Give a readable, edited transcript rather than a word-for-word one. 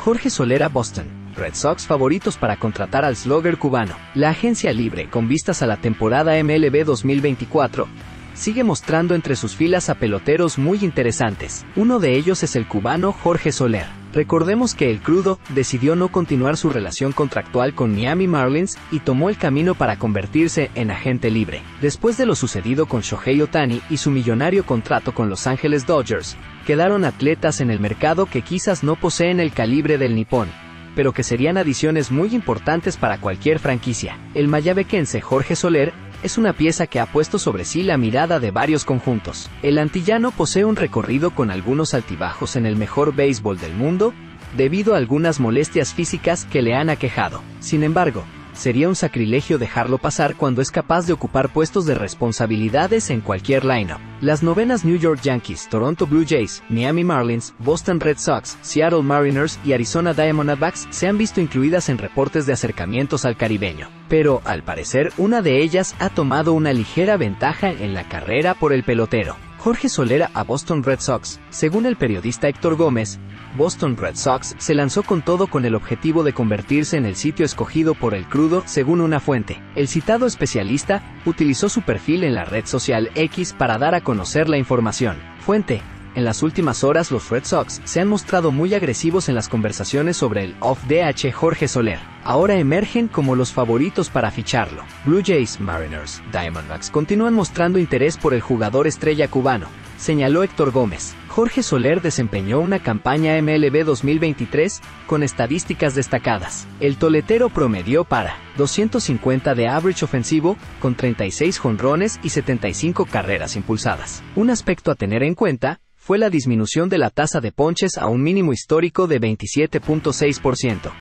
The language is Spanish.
Jorge Soler a Boston Red Sox favoritos para contratar al slugger cubano. La agencia libre, con vistas a la temporada MLB 2024, sigue mostrando entre sus filas a peloteros muy interesantes. Uno de ellos es el cubano Jorge Soler. Recordemos que el crudo decidió no continuar su relación contractual con Miami Marlins y tomó el camino para convertirse en agente libre. Después de lo sucedido con Shohei Ohtani y su millonario contrato con Los Ángeles Dodgers, quedaron atletas en el mercado que quizás no poseen el calibre del nipón, pero que serían adiciones muy importantes para cualquier franquicia. El mayabequense Jorge Soler es una pieza que ha puesto sobre sí la mirada de varios conjuntos. El antillano posee un recorrido con algunos altibajos en el mejor béisbol del mundo, debido a algunas molestias físicas que le han aquejado. Sin embargo, sería un sacrilegio dejarlo pasar cuando es capaz de ocupar puestos de responsabilidades en cualquier lineup. Las novenas New York Yankees, Toronto Blue Jays, Miami Marlins, Boston Red Sox, Seattle Mariners y Arizona Diamondbacks se han visto incluidas en reportes de acercamientos al caribeño. Pero, al parecer, una de ellas ha tomado una ligera ventaja en la carrera por el pelotero. Jorge Soler a Boston Red Sox. Según el periodista Héctor Gómez, Boston Red Sox se lanzó con todo con el objetivo de convertirse en el sitio escogido por el crudo, según una fuente. El citado especialista utilizó su perfil en la red social X para dar a conocer la información. Fuente: en las últimas horas los Red Sox se han mostrado muy agresivos en las conversaciones sobre el off-DH Jorge Soler. Ahora emergen como los favoritos para ficharlo. Blue Jays, Mariners, Diamondbacks continúan mostrando interés por el jugador estrella cubano, señaló Héctor Gómez. Jorge Soler desempeñó una campaña MLB 2023 con estadísticas destacadas. El toletero promedió para 250 de average ofensivo, con 36 jonrones y 75 carreras impulsadas. Un aspecto a tener en cuenta fue la disminución de la tasa de ponches a un mínimo histórico de 27.6%.